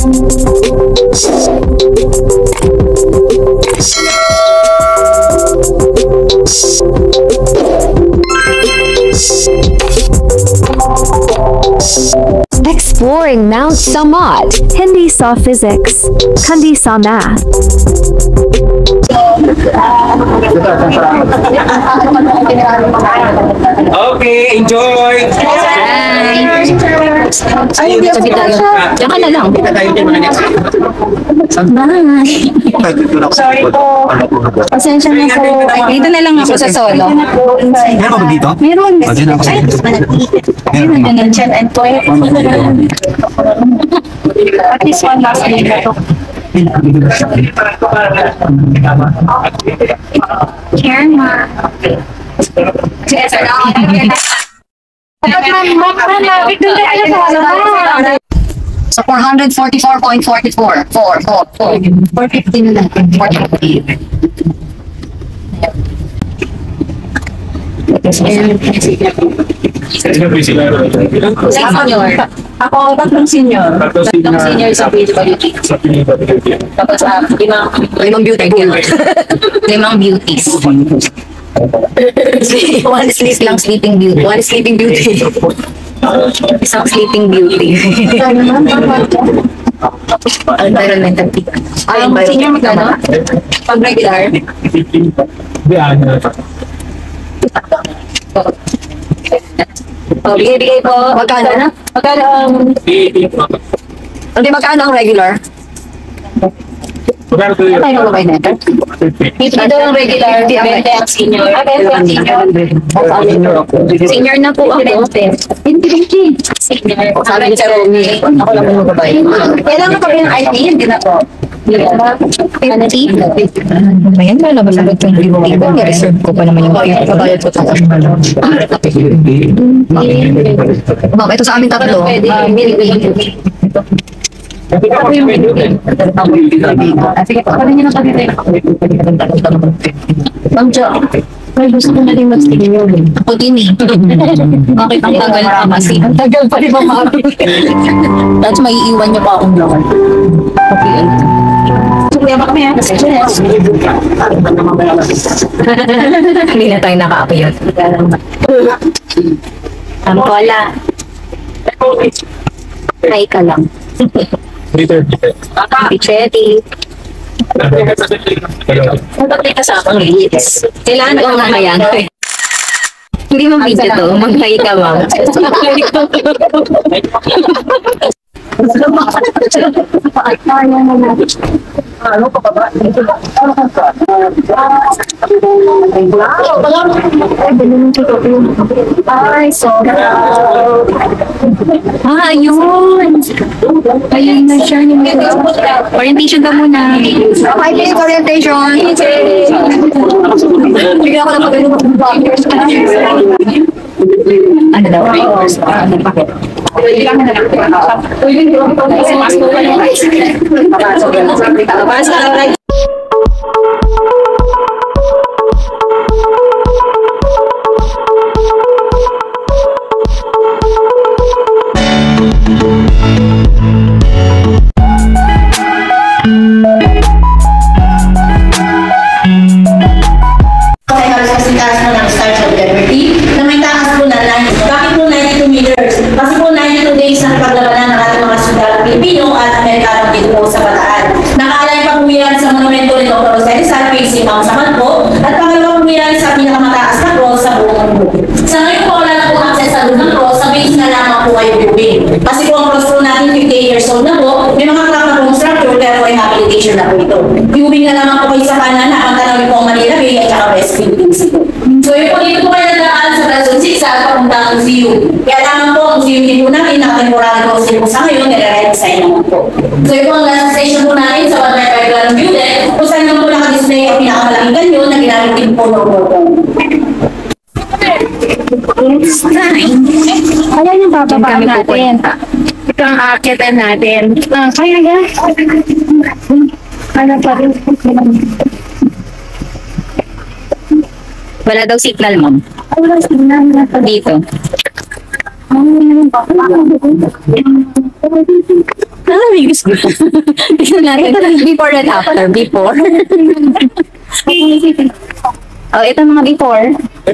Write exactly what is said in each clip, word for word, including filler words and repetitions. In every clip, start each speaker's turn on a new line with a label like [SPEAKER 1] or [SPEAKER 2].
[SPEAKER 1] Exploring Mount Samat.
[SPEAKER 2] Hindi sa physics, kundi sa math.
[SPEAKER 3] Okay, enjoy!
[SPEAKER 4] Ay, hindi ako tayo. Diyan ka na lang.
[SPEAKER 3] Kita tayo din mga next week.
[SPEAKER 4] Bye. Sorry po. Pasensya na po. Dito na lang ako sa solo.
[SPEAKER 5] Meron ka ba dito?
[SPEAKER 4] Meron.
[SPEAKER 5] O, dyan ako.
[SPEAKER 4] Ay, meron din ang chat and toy. At least one last day na to. Chairman.
[SPEAKER 6] So four hundred forty-four point four four. four, four, four. four fifty na lang. four fifty.
[SPEAKER 4] Senior. Ako, tatlong senior. Tatlong senior sa P W T. Tapos, ah, limang,
[SPEAKER 6] Limang beauty. Limang beauties. One sleep lang sleeping beauty. One sleeping beauty. Isang sleeping beauty. Environmental peak.
[SPEAKER 4] Ay, senior magkano? Pag regular?
[SPEAKER 6] Oh, bigay-bigay po. Magkano na?
[SPEAKER 4] Magkano ang...
[SPEAKER 6] Hindi, magkano ang regular? Ano ba ba yun?
[SPEAKER 4] Ito ang regular, twenty ang senior. Ah, twenty senior. Senior na po ako. Senior.
[SPEAKER 6] Sabi ni Sir Romy, ako lang yung babae.
[SPEAKER 4] Kailangan pa rin ang I T, hindi na po. Ano, T?
[SPEAKER 6] Ayan, wala ba sagot yung beauty ko? I-reserve ko pa naman yung kabayad ko tapos. Ma'am, ito sa amin tatlo.
[SPEAKER 4] Pwede.
[SPEAKER 6] Ako yung sige, pwede nyo na kami rin.
[SPEAKER 4] Ma'am Jo, may gusto ko na rin mag-senior.
[SPEAKER 6] Ako din eh. Bakit ang tagal pa kasi?
[SPEAKER 4] Ang tagal pa rin mamami.
[SPEAKER 6] Tapos may iiwan niyo pa akong vlog. Okay.
[SPEAKER 4] Kaya ba kami ha?
[SPEAKER 6] Hindi na tayo naka-upload.
[SPEAKER 4] Ang kola. Ay ka lang. Pichetti. Nagpapit ka sa akong liits.
[SPEAKER 6] Kailangan ko nga kaya. Hindi mo video to. Mag-hi ka, ma'am.
[SPEAKER 4] Ano pa ba? Ay, so
[SPEAKER 6] Ah, ayun. Ayun na siya. Orientation ka muna. Okay, please, orientation. Bigyan ako ng pagano. Ano daw?
[SPEAKER 7] Kasi kung ang cross po natin fifty years old na po, may mga kapag structure pero may habilitation na po ito. Viewing na naman po kayo sa kanan, nakantanaw niyo po ang Manila Bay at saka West Philippines ito. So yun po dito po kayo nadaan sa Quezon City sa papuntang museum. Kaya naman po, ang museum din po natin, nakatemporary po sila po sa ngayon, nire-redesign naman po. So yun po ang last station po natin sa one point five Grand View Deck, kung saan naman po nakadisplay ang pinakamalaking kanyon na ginamit din po ng Morocco.
[SPEAKER 4] it's time. Ayan yung bababa natin. Ito ang aakitan natin. Ah, kaya yan. Ano pa rin?
[SPEAKER 6] Wala daw signal, ma'am.
[SPEAKER 4] Ay, wala signal na pa
[SPEAKER 6] Dito.
[SPEAKER 4] Ano yung namimigas ko. Tignan natin. Before and after. Before. Oh, ito mga before.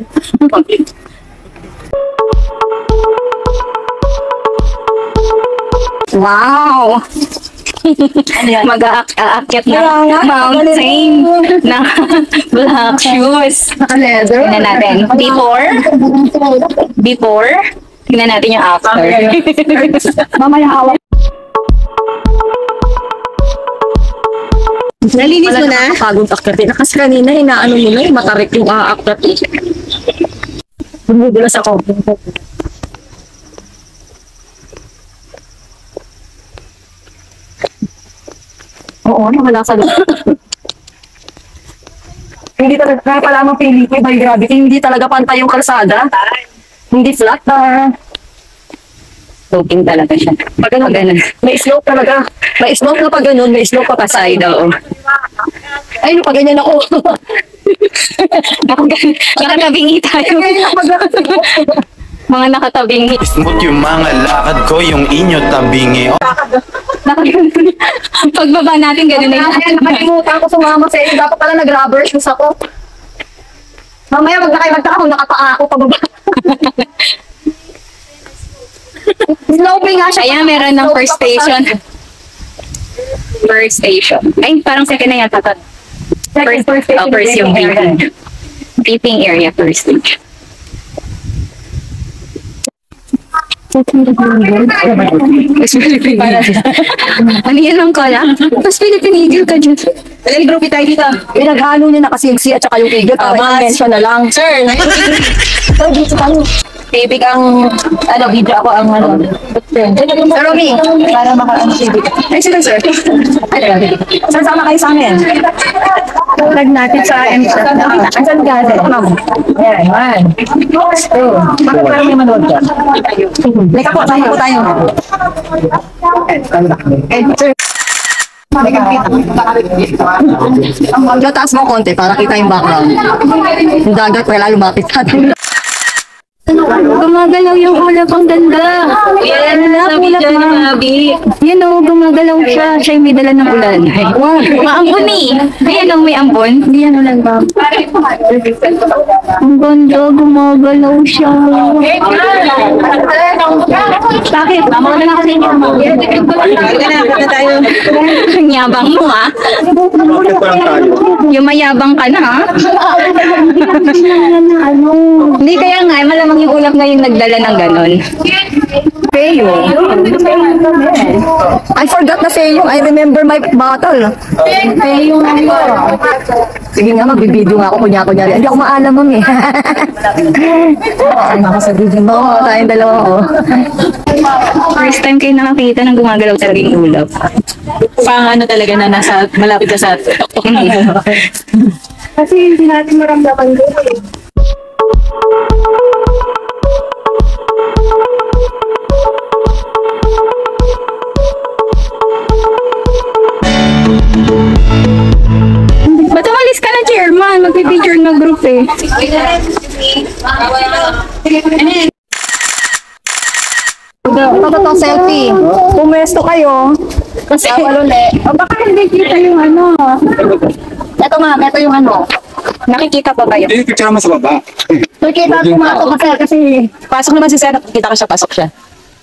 [SPEAKER 4] Wow! Mag-aakyat na mountain na black shoes. Tingnan natin. Before. Before. Tingnan natin yung after. Mamaya hawak.
[SPEAKER 6] Nalinis mo na?
[SPEAKER 4] Pagod akyatin. Kasi kanina, inaano mo na, matarik yung aakyatin. Bumubulas ako. Oo, nawala sa loob. Hindi talaga, kaya pala mga pili ko by gravity, hindi talaga pantay yung kalsada. Hindi flat na. Sloping talaga siya. Pag ganun, ganun. May slope talaga. May slope na pag ganun, may slope pa pa side. Oo. Ay, no, pag ganyan ako. Nakatabingi tayo. Mga nakatabingi.
[SPEAKER 5] Smooth yung mga lakad ko, yung inyo tabingi.
[SPEAKER 4] Pagbaba natin, gano'n na yun.
[SPEAKER 6] Nakalimutan ko sumama sa inyo. Dapat pala nag-rubber shoes ako. Mamaya wag na kayo magtaka kung nakapaa ako pababa. Sloping nga siya.
[SPEAKER 4] Ayan, meron ng first station. First station. Ay, parang second na yata. First,
[SPEAKER 6] First station.
[SPEAKER 4] oh, first yung vaping. Vaping area, first station. Mas Philippine Eagle. Ano yan ang kala? Mas Philippine Eagle ka dyan.
[SPEAKER 6] Alam, group tayo dito. Pinaghalo niya na kasi yung C at saka yung eagle. Para mention na lang. Sir, so dito kami. Tibig ang, ano, video ako ang, ano, Sir Romy, para maka-ano tibig. Ay, sila, sir. Sir, sama kayo sa amin. Tag natin sa M S. Asan ka, sir? Ma'am. Ayan, man. Two. Bakit parang may manood ka? Leka po, tayo po tayo. Eh, sir. Nataas mo konti para kita yung background. Yung dagat, wala lumapit sa atin.
[SPEAKER 4] Gumagalaw yung ulap, ang ganda. Yan,
[SPEAKER 6] Ulap,
[SPEAKER 4] sabi
[SPEAKER 6] ulap
[SPEAKER 4] dyan
[SPEAKER 6] na.
[SPEAKER 4] ni Abby. Yan o, gumagalaw siya. Siya yung may dala ng ulan. Maambon eh. Ayan o, may ambon. Hindi yan ulan ba? Ang ganda, gumagalaw siya. Bakit? Mama na lang kasi niya. Ang yabang mo ah. Yung mayabang ka na ha. Hindi kaya nga, malamang yung ulap na yung nagdala ng ganon.
[SPEAKER 6] Feyo. I forgot na Feyo. I remember my bottle. Feyo nga mo. Sige nga, magbibideo nga ako kunya-kunyari. Hindi ako maalam, ma'am eh. Ay, sa video mo. Oo, tayong dalawa ko.
[SPEAKER 4] First time kayo nakakita ng gumagalaw talaga yung ulap.
[SPEAKER 8] Pang ano talaga na nasa malapit ka sa tok-tok na.
[SPEAKER 6] Kasi hindi natin maramdaman ko eh.
[SPEAKER 4] Ba't umalis ka na, chairman? Mag-picture na group eh.
[SPEAKER 6] Ito to selfie. Pumwesto kayo. Kasi walole.
[SPEAKER 4] O baka hindi kita yung ano.
[SPEAKER 6] Ito ma'am, ito yung ano.
[SPEAKER 4] Nakikita pa ba yun?
[SPEAKER 3] Hindi, picture naman sa baba.
[SPEAKER 6] Nakikita ko mga ito kasi kasi
[SPEAKER 8] Pasok naman si Sir, kita ka siya, pasok siya.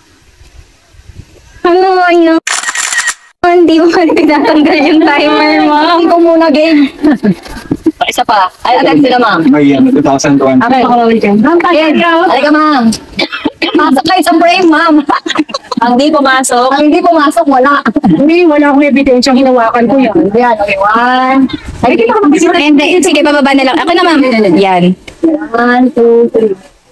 [SPEAKER 4] Ano, ano? Hindi mo tinatanggal yung timer, ma'am.
[SPEAKER 6] ko muna game. Isa pa. Ay, agad sila ma'am.
[SPEAKER 3] May uh, two thousand one.
[SPEAKER 6] Okay. Ayan. Halika ma'am. Pasok kayo sa frame ma'am.
[SPEAKER 8] Ang di pumasok,
[SPEAKER 6] Ang hindi pumasok, wala. Hindi, wala akong ebidensya. Hinawakan ko yan. Yan, okay. One. Ay, hindi ka mabisita.
[SPEAKER 4] Hindi, sige, bababa na lang. Ako na, ma'am. Yan.
[SPEAKER 6] One, two, three.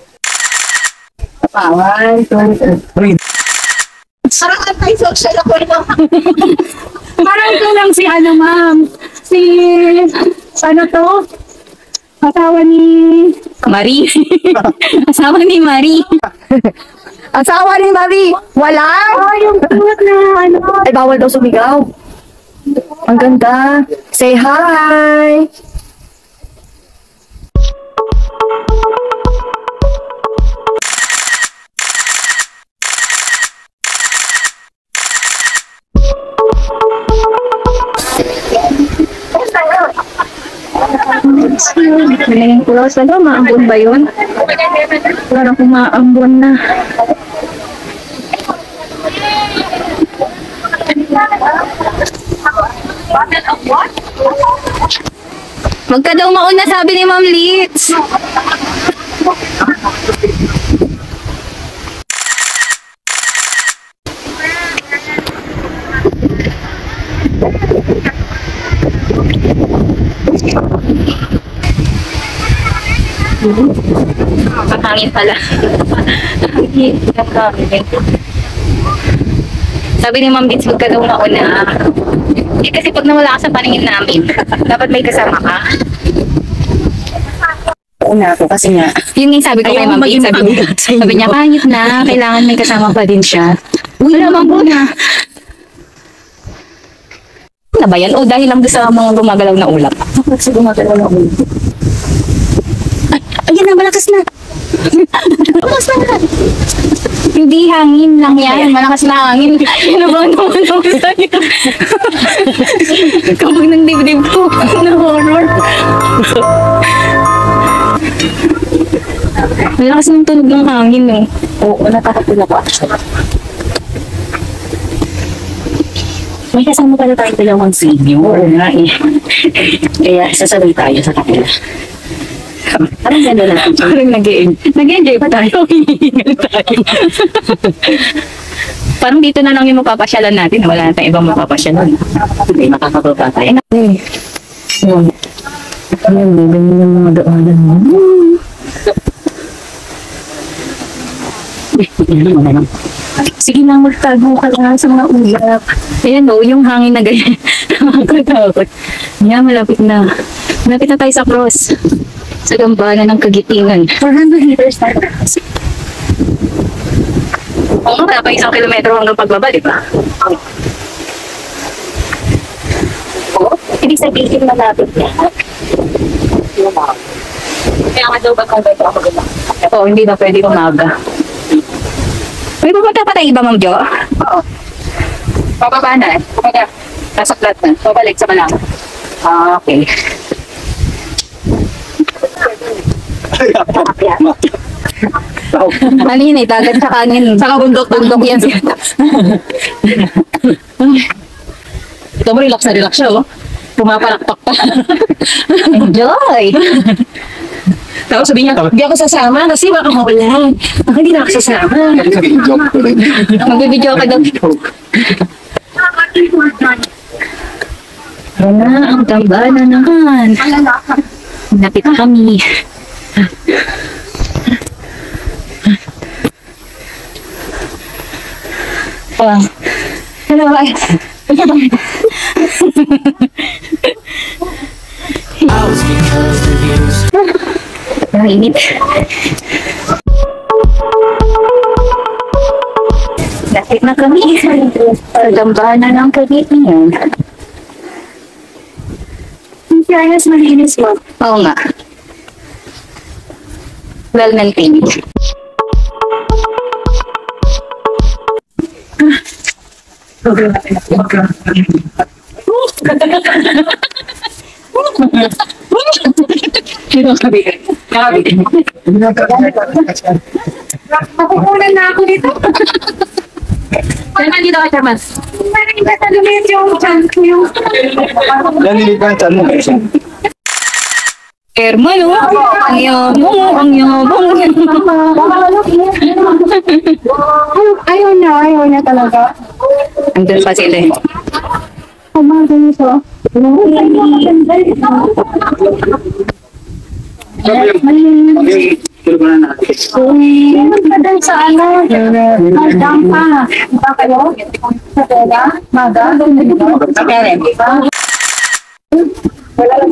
[SPEAKER 6] Pa, one, two, three. Parang anti-social ako na.
[SPEAKER 4] Parang ito lang si ano, ma'am. Si, ano to? Asawa ni... Marie. Asawa ni Marie.
[SPEAKER 6] Asawa ni Marie. Wala.
[SPEAKER 4] Ay, yung tulad na ano.
[SPEAKER 6] Ay, bawal daw sumigaw. Ang ganda. Say hi. Nalingin ko lang sa loob, maambon ba yun? Parang kumaambon na. Magka daw mauna, sabi ni Ma'am Litz. Hangin pala. Sabi ni Ma'am Litz, magka daw mauna. Eh kasi pag nawala ka sa paningin namin, dapat may kasama ka.
[SPEAKER 4] Una ako kasi nga.
[SPEAKER 6] Yun yung sabi ko kay Ma'am Litz, sabi niya, sabi niya, kahit na, kailangan may kasama pa din siya. Uy, naman po na. Ano ba yan? O dahil lang doon sa mga gumagalaw na ulap.
[SPEAKER 4] Kasi gumagalaw na ulo. Ay, ayan na, malakas na. Malakas na.
[SPEAKER 6] Hindi, hangin lang yan. Malakas na hangin. Ano ba naman ako sa'yo? Kapag ng dibdib ko, na horror. Malakas ng tunog ng hangin, eh.
[SPEAKER 4] Oo, natakapin ako actually. May kasama pala tayong dalawang senior. Oo nga eh. Kaya sasabay tayo sa kapila. Parang gano'n lang.
[SPEAKER 6] Parang nag-enjoy pa tayo. Hihingal tayo. Parang dito na lang yung mapapasyalan natin. Wala na tayong ibang mapapasyalan.
[SPEAKER 4] Hindi, makakababa tayo.
[SPEAKER 6] Eh,
[SPEAKER 4] Yun. Ayun, ganyan yung mga daanan mo. Sige na, magtago ka lang sa mga ulap.
[SPEAKER 6] ayan o, yung hangin na ganyan. Nakakatakot. Yan, malapit na. Malapit na tayo sa cross. Sa gambana ng Kagitingan.
[SPEAKER 4] four hundred meters tayo.
[SPEAKER 6] Oo, wala pa isang kilometro hanggang pagbaba, di ba?
[SPEAKER 4] Oo, ibig sabihin malapit na.
[SPEAKER 6] Kaya nga daw ba kung pwede ako maganda? Oo, hindi na pwede umaga. May pupunta pa tayo iba, Ma'am Jo? Oo. Pababa na eh. Pupunta. Nasa flat na. Pabalik sa Malama. Ah, okay. Ano yun eh, dagat sa kanin. Saka bundok. Bundok yan.
[SPEAKER 4] Ito mo, relax na relax siya, oh. Pumapalakpak pa.
[SPEAKER 6] Enjoy!
[SPEAKER 4] Tapos sabi niya, hindi ako sasama kasi baka mawalan. Ako hindi na ako sasama.
[SPEAKER 3] Joke ko rin.
[SPEAKER 6] Magbibidyo ka daw. Wala, ang gambana naman. Napit kami. Ah. Hello, guys. Ang init. Lapit na kami. Gambana ng Kagitingan.
[SPEAKER 4] In fairness, malinis mo.
[SPEAKER 6] Oo nga. Well maintained.
[SPEAKER 4] Nakukunan na ako dito.
[SPEAKER 6] Saan dito ka, Charmas?
[SPEAKER 4] Parang iba talaga yung chance ko yung...
[SPEAKER 3] Yan, hindi pa yung tanong.
[SPEAKER 6] Herman, oh. Ang yabong, ang yabong.
[SPEAKER 4] Ayaw na, ayaw na talaga.
[SPEAKER 6] Andun pa sila eh.
[SPEAKER 4] Umaga nito.
[SPEAKER 3] Sabi yung, yung, yung, na natin.
[SPEAKER 4] Magpadal sa ano? Magdang pa. Ba kayo? Sa tela? Maga?
[SPEAKER 6] Sa Karen.
[SPEAKER 4] Wala lang.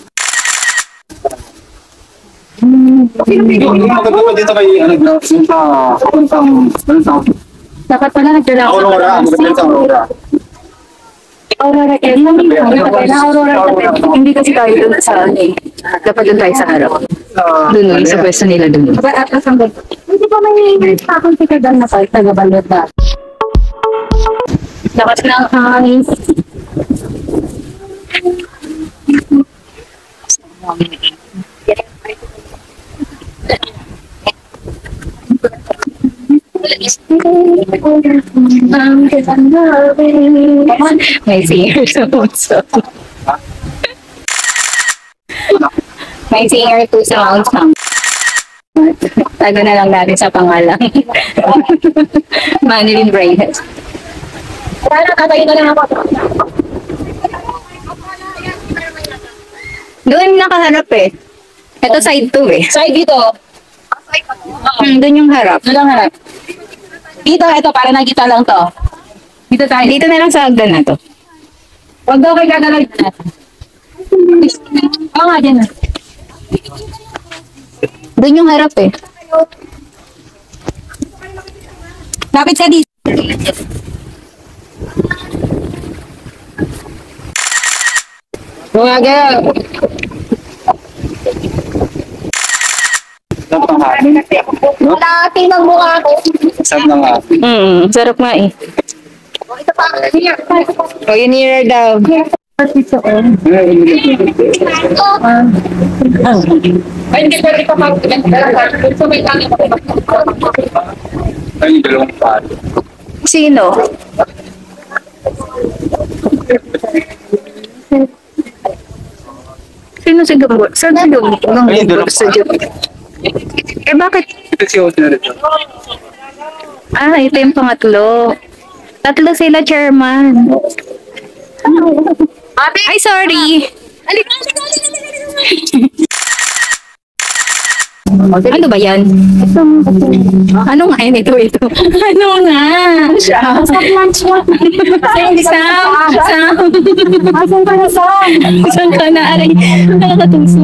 [SPEAKER 3] Yung magagawa dito kay, ano, yung sa, papuntang, papuntang,
[SPEAKER 6] Dapat pala nagdala ako sa
[SPEAKER 3] Aurora, magagawa sa Aurora.
[SPEAKER 6] Aurora Karen. Na Aurora Karen. Hindi kasi tayo dun sa ano eh. Dapat dun tayo sa harap. Dun eh, sa pwesto nila dun.
[SPEAKER 4] Hindi pa may takong tikagan na kayo, taga-balot na.
[SPEAKER 6] Lakas ng hangin. May singer sa puso. May singer to sa Mount Sam. Tago na lang natin sa pangalan. Manilyn Reyes.
[SPEAKER 7] Para katayo na lang ako.
[SPEAKER 6] Doon nakaharap eh. Ito side two eh.
[SPEAKER 7] Side dito.
[SPEAKER 6] Hmm, doon yung harap.
[SPEAKER 7] Doon lang harap. Dito, ito, para nakita lang to. Dito tayo.
[SPEAKER 6] Dito na lang sa hagdan na to.
[SPEAKER 7] Huwag daw kayo gagalaw dito natin. Oo nga, dyan na.
[SPEAKER 6] Doon yung harap eh.
[SPEAKER 7] Lapit sa dito.
[SPEAKER 6] Bumaga.
[SPEAKER 7] Lati ng mukha ko.
[SPEAKER 3] Saan na nga?
[SPEAKER 6] Mm, sarap nga eh.
[SPEAKER 7] Ito pa. Here.
[SPEAKER 6] O, yun here daw.
[SPEAKER 7] Ay, hindi pwede pa mag- So, may tangi ko.
[SPEAKER 3] Ay, yung dalawang palo.
[SPEAKER 6] Sino? Sino si Gabor? Saan si Gabor?
[SPEAKER 3] Ay, yung dalawang
[SPEAKER 6] Sa Gabor. Eh bakit?
[SPEAKER 3] Ito si Osner ito.
[SPEAKER 6] Ah, ito yung pangatlo. Tatlo sila, chairman. Ay, sorry. Ano ba yan? Ano nga yun? Ito, ito. Ano nga? Sam. Sam. Sam.
[SPEAKER 7] Asan ka na, Sam?
[SPEAKER 6] Saan ka na? Aray. Nakakatungso.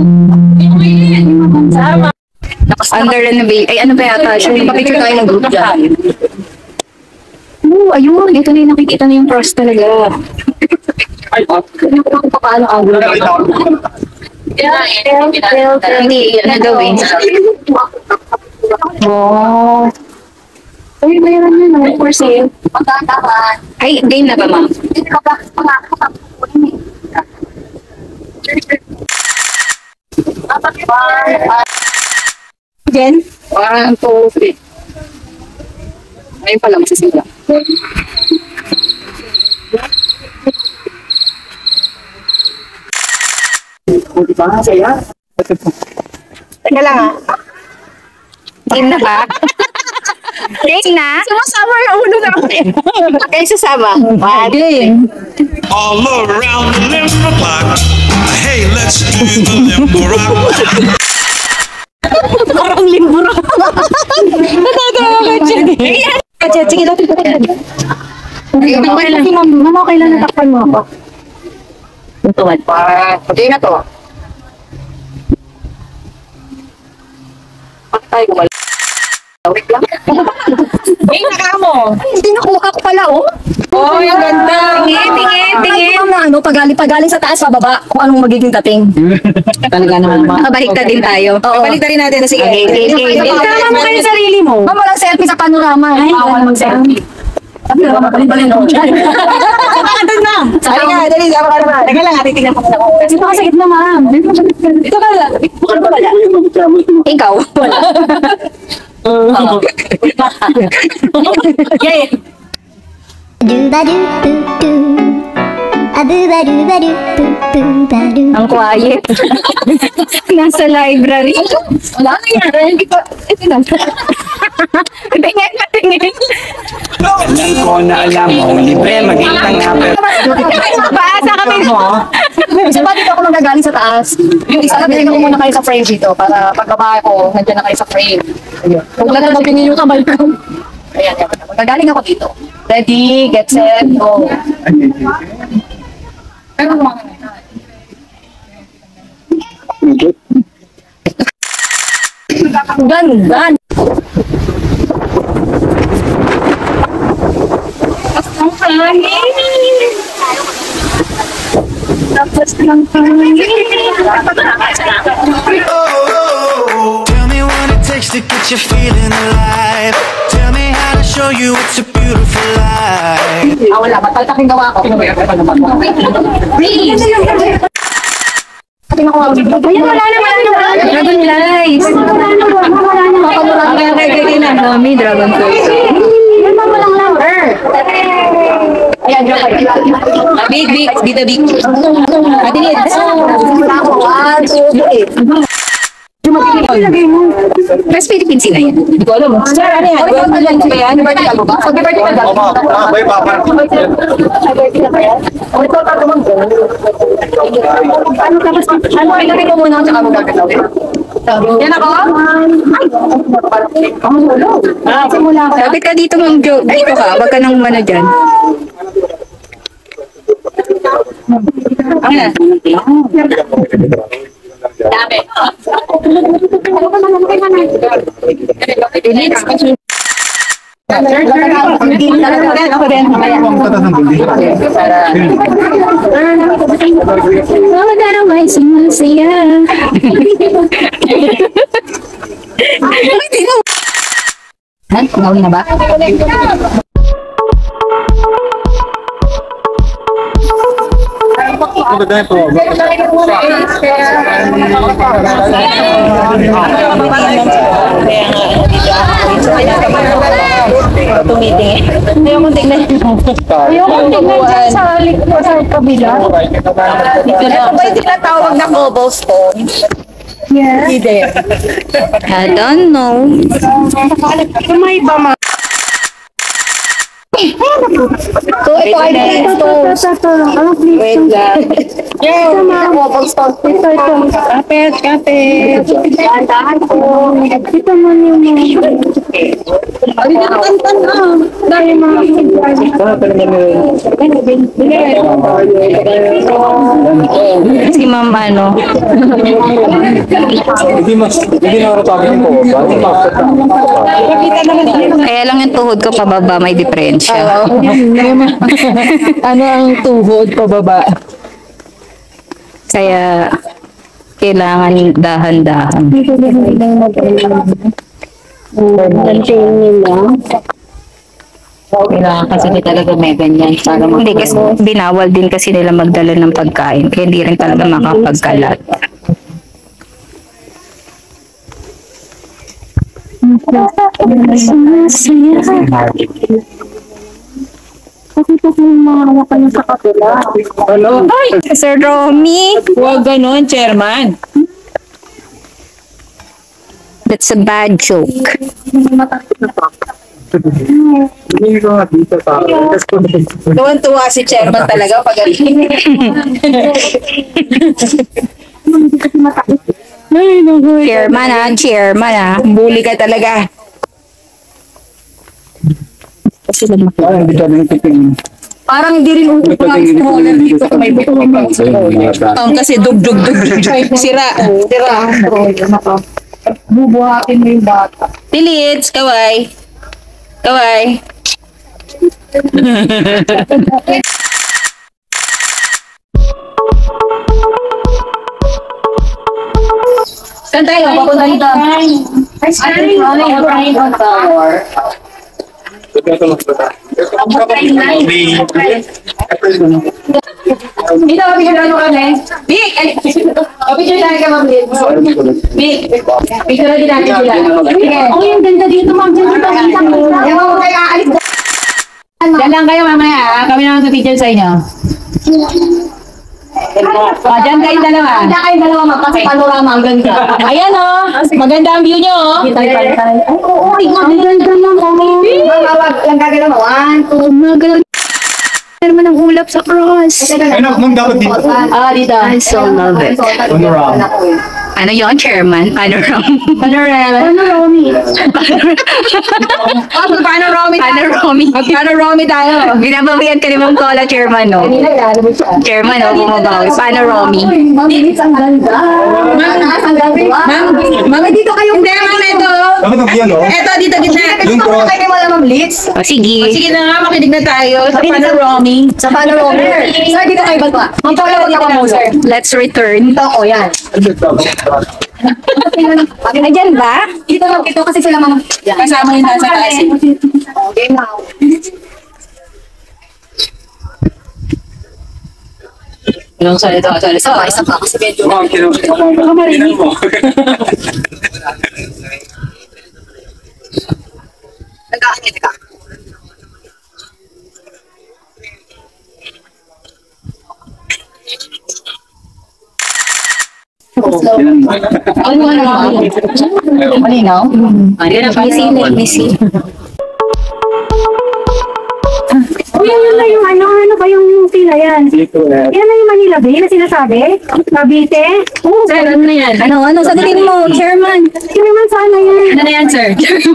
[SPEAKER 6] Under renovation. Ay, ano ba yata? Siya, papicture tayo ng group dyan. Oo, ayun. Ito na yung nakikita na yung pros talaga.
[SPEAKER 3] Ay, oh.
[SPEAKER 6] Paano ang group? Hindi, ano daw eh. Wow.
[SPEAKER 7] Uy, mayroon yun, no? For sale.
[SPEAKER 6] Ay, game na ba, ma'am?
[SPEAKER 7] Again?
[SPEAKER 6] One, two, three. Ayun pala, masisila.
[SPEAKER 7] Teka lang, ah.
[SPEAKER 6] Game na ba? Game na?
[SPEAKER 7] Sumasama yung ulo na ako.
[SPEAKER 6] Kayo sasama? Game.
[SPEAKER 9] All around the limbo block. Hey, let's do the limbo rock.
[SPEAKER 7] Parang limburo. Natatawa ka dyan. Sige, sige, dati ko ka.
[SPEAKER 6] Okay lang.
[SPEAKER 7] Mama, okay lang natakpan mo ako.
[SPEAKER 6] Tuntuan pa. Okay na to. Patay ko mal... Wait lang.
[SPEAKER 7] Eh, naka mo.
[SPEAKER 6] Hindi nakuha ko pala, oh.
[SPEAKER 7] Oh, yung ganda.
[SPEAKER 6] Tingin, tingin, tingin.
[SPEAKER 7] Ano, ano, pagaling-pagaling sa taas, pababa, kung anong magiging dating.
[SPEAKER 6] Talaga naman. Makabalikta din tayo.
[SPEAKER 7] Oo. Balik rin natin. Sige.
[SPEAKER 6] Okay, okay, okay.
[SPEAKER 7] Tama mo kayo sarili mo. Ma'am, walang selfie sa panorama. Ay, bawal mag-selfie. Balin-balin ako dyan. Saka doon, ma'am. Saka nga, dali. Saka ka naman. Teka lang, titignan ko muna kung... Dito ka sa gitna, ma'am. Dito ka lang. Bukal pa wala.
[SPEAKER 6] Ikaw? Wala.
[SPEAKER 7] Yay!
[SPEAKER 6] Ang quiet. Nasa library.
[SPEAKER 7] Wala na yan. Hindi pa... Ito lang.
[SPEAKER 6] Tingin na tingin.
[SPEAKER 5] Alam ko na alam mo, libre maging tanga pero
[SPEAKER 6] Paasa kami.
[SPEAKER 7] Kasi ba dito ako magagaling sa taas? Yung isa lang, ko muna kayo sa frame dito para pagbaba ko, nandiyan na kayo sa frame. Ayun. Huwag lang na magpingin yung kamay ko. Ayan, yan. Magagaling ako dito. Ready, get set, go. Pero mga Gan, gan. Ang hangin. Tapos lang hangin.
[SPEAKER 9] Tell me what it takes to get you feeling alive. Tell me how to show you it's a beautiful life.
[SPEAKER 7] Ah, wala. Mataltaking gawa ko. Please. Ayan, wala na, wala na, wala na.
[SPEAKER 6] Dragon Lights.
[SPEAKER 7] Wala na, wala na.
[SPEAKER 6] Okay, okay, okay na. Mami, Dragon Lights. Kalma mo lang lang, er. Ayan, joke kayo.
[SPEAKER 4] Big, big, dito, big. Ate Nid.
[SPEAKER 6] One, two, three.
[SPEAKER 4] Mas Philippine sila yan. Hindi ko alam.
[SPEAKER 6] Sir, ano yan? Birthday ba yan? Happy birthday ka ba? Happy birthday ka ba?
[SPEAKER 3] Bay, papa.
[SPEAKER 6] Happy birthday ka ba yan? O, ito, tato mo. Ano ka ba? Ano, ilagay mo muna ako sa kamong gagawin. Yan ako? Ay! Ah, simula ko.
[SPEAKER 4] Lapit ka dito mong joke. Dito ka. Wag ka nang mana dyan. Ano na?
[SPEAKER 6] Dami.
[SPEAKER 1] Mama daraway sumasaya.
[SPEAKER 4] Ha? Ngawin na ba?
[SPEAKER 6] Tumiting eh. Ayaw kong tignan. Ayaw kong tignan sa likod sa kabila. Ito ba yung tinatawag na cobblestone? Yeah. Hindi.
[SPEAKER 4] I don't know.
[SPEAKER 6] May ba ma? So, ito ay cobblestone. Wait lang. Yeah, cobblestone. Ito, ito. Kapit, kapit. Dahan po. Ito man yung mga. Ay, nakantan na. Dahil mga.
[SPEAKER 4] Si ma'am ano.
[SPEAKER 3] Hindi mas, hindi na ako sabi ko.
[SPEAKER 4] Kaya lang yung tuhod ko pababa may diferensya.
[SPEAKER 8] Ano ang tuhod pababa?
[SPEAKER 4] Kaya kailangan dahan-dahan.
[SPEAKER 8] Kailangan kasi di talaga may ganyan para mag-
[SPEAKER 4] Hindi kasi binawal din kasi nila magdala ng pagkain. Kaya hindi rin talaga makapagkalat.
[SPEAKER 3] Hello?
[SPEAKER 4] Sir Romy,
[SPEAKER 8] Huwag ganon, chairman.
[SPEAKER 4] that's a bad joke.
[SPEAKER 3] Hindi ko nga dito sa akin.
[SPEAKER 6] Tuwan-tuwa si chairman talaga pag
[SPEAKER 4] Chairman ah, chairman ah.
[SPEAKER 6] bully ka talaga.
[SPEAKER 3] Ah, hindi ka nang titingin.
[SPEAKER 6] Parang hindi rin uso pa ang stroller dito kung may buto pa ang stroller.
[SPEAKER 8] Um, kasi dug dug dug dug. Sira.
[SPEAKER 6] Tira ang stroller na ka. Bubuhatin mo yung bata.
[SPEAKER 8] Tilits, kaway. Kaway.
[SPEAKER 6] Saan tayo? Papunta dito. Ice cream. Running on tower. Dito, picture tayo kami. Big! O, picture tayo ka, Ma'am Liz. Big! Picture natin natin sila. Sige. Oh, yung ganda dito, Ma'am. Diyan dito. Ewan ko kayo aalis.
[SPEAKER 8] Diyan lang kayo mamaya. ah. Kami naman sa teacher sa inyo. O, dyan kayo dalawa.
[SPEAKER 6] Diyan kayo dalawa, Ma'am. Kasi panorama ang ganda.
[SPEAKER 8] Ayan o. Maganda ang view nyo o.
[SPEAKER 6] Dito tayo pala tayo. Ay, oo. Ay, maganda lang kami. Mawag lang gagawin mo. One, two,
[SPEAKER 1] Magaling naman ang ulap sa cross.
[SPEAKER 3] Ano, ma'am, dapat dito.
[SPEAKER 6] ah, dito.
[SPEAKER 1] I so love it.
[SPEAKER 3] Panorama.
[SPEAKER 4] Ano yon chairman? Panorama.
[SPEAKER 6] Panorama. Panorami. Ah, panorami.
[SPEAKER 4] Panorami.
[SPEAKER 6] Panorami tayo.
[SPEAKER 4] Binabawian ka ni Ma'am Cola, chairman no?
[SPEAKER 6] Kanina, gano'n mo siya.
[SPEAKER 4] Chairman no, bumabawi. Panorami.
[SPEAKER 6] Ma'am, ang ganda. Ma'am, ang ganda. Ma'am, ma'am, dito kayo. Hindi, ma'am, ito.
[SPEAKER 3] Dapat ang yan, no?
[SPEAKER 6] Ito, dito, gitna.
[SPEAKER 3] Yung
[SPEAKER 6] Gusto mo
[SPEAKER 3] cross.
[SPEAKER 6] kayo wala, Ma'am Litz?
[SPEAKER 4] O sige.
[SPEAKER 8] Sige na nga, makinig na tayo sa panorami.
[SPEAKER 6] Sa panorami. Sir, dito kayo ba? Ma'am, Paula, wag ako mo, sir.
[SPEAKER 4] Let's return.
[SPEAKER 6] Dito ako, yan.
[SPEAKER 4] Ayan ba?
[SPEAKER 6] Dito, ma'am, dito kasi sila, ma'am. Yan.
[SPEAKER 8] Kasama yung nasa taas. eh.
[SPEAKER 6] Okay, now.
[SPEAKER 8] Yung salita, salita.
[SPEAKER 6] Isa pa, isa pa. Kasi medyo.
[SPEAKER 3] Ma'am, kinang mo.
[SPEAKER 6] Nagkakanya ka. Ano na? Malinaw? Busy na, busy.
[SPEAKER 1] Oh, yan yun na yung ano, ano ba yung pila yan? Yan na yung Manila Bay na sinasabi? Cavite? Oo.
[SPEAKER 8] Sir, ano na yan?
[SPEAKER 6] Ano, ano sa tingin mo, Chairman?
[SPEAKER 1] Chairman, sana yan.
[SPEAKER 8] Ano na yan, sir?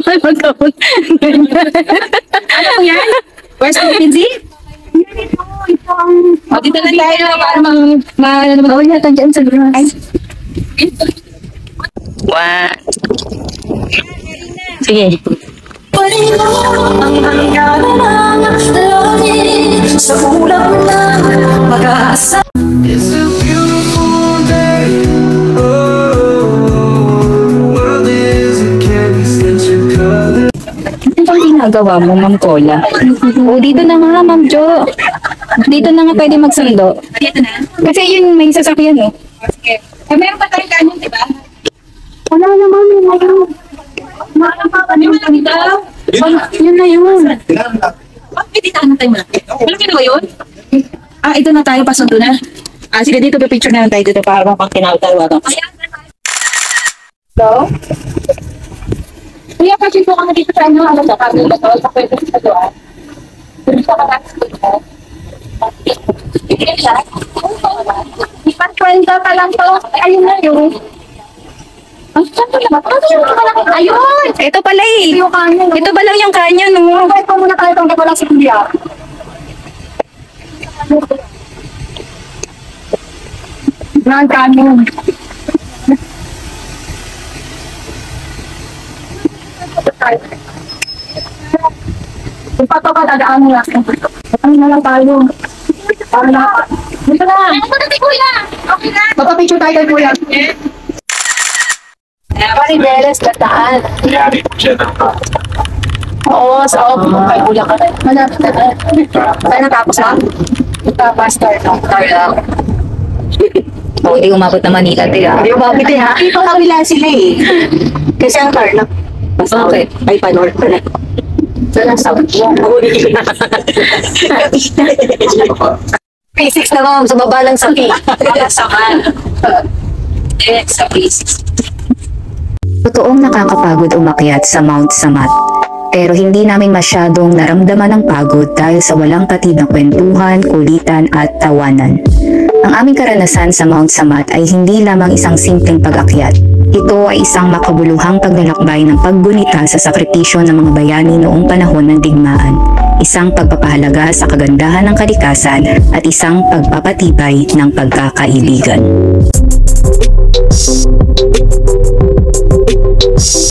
[SPEAKER 8] Ano po yan? West Philippine Sea?
[SPEAKER 1] Yan ito, ito ang...
[SPEAKER 8] O, dito lang tayo para ma... ma ano naman?
[SPEAKER 6] Bawal yata dyan sa grass.
[SPEAKER 4] Wow. Sige.
[SPEAKER 9] It's a beautiful day. Oh, world is a candy such a color.
[SPEAKER 6] Ano bang ginagawa mo, Ma'am Cola? O, dito na nga, Ma'am Jo. Dito na nga pwede magsundo.
[SPEAKER 8] Dito na?
[SPEAKER 6] Kasi yun, may sasakyan, eh.
[SPEAKER 8] Okay. Eh, meron pa tayong kanyon, di ba?
[SPEAKER 1] Wala naman yun. Wala pa
[SPEAKER 8] Ano yung mga dito?
[SPEAKER 6] Yun na yun.
[SPEAKER 8] Bakit dito ano tayo malaki? Walang ginawa yun? Ah, ito na tayo, pasundo na. Ah, sige, dito picture na lang tayo dito para pang kinawag-tawagan.
[SPEAKER 1] Hello? Kuya, kasi po kami dito sa inyo, ano sa kami, ito, sa pwede sa doon. Dito sa kami sa Ipan-kwenta pa lang to. Ayun na yun. Ang saan na ba? Ayun!
[SPEAKER 6] Ito pala eh.
[SPEAKER 1] Ito yung kanyon.
[SPEAKER 6] Ito pa lang yung canyon, no?
[SPEAKER 1] Ito muna tayo kung wala si Kuya. Grand Canyon. Kung pa ito ka, dadaan mo lang. Ano na lang tayo. Para na. Dito na. Ano na si Kuya? Okay na. Magpapicture tayo kay Kuya. Pari Beres, Bataan. Oo, sa opo. Kay Kuya ka na. Malapit na na. Tayo natapos na? Tapos, start lang. Start lang.
[SPEAKER 6] O, hindi umabot na Manila, tiga.
[SPEAKER 7] Hindi ba, biti ha? Dito kabila sila eh. Kasi ang car lang.
[SPEAKER 6] Okay.
[SPEAKER 7] Ay, pa-north pa na. Sana sa
[SPEAKER 6] Physics na ma'am, sa baba lang sa P.
[SPEAKER 8] Saman. Eh, sa physics.
[SPEAKER 10] Totoong nakakapagod umakyat sa Mount Samat. Pero hindi namin masyadong naramdaman ang pagod dahil sa walang katid na kwentuhan, kulitan at tawanan. Ang aming karanasan sa Mount Samat ay hindi lamang isang simpleng pag-akyat. Ito ay isang makabuluhang paglalakbay ng paggunita sa sakripisyo ng mga bayani noong panahon ng digmaan. Isang pagpapahalaga sa kagandahan ng kalikasan at isang pagpapatibay ng pagkakaibigan.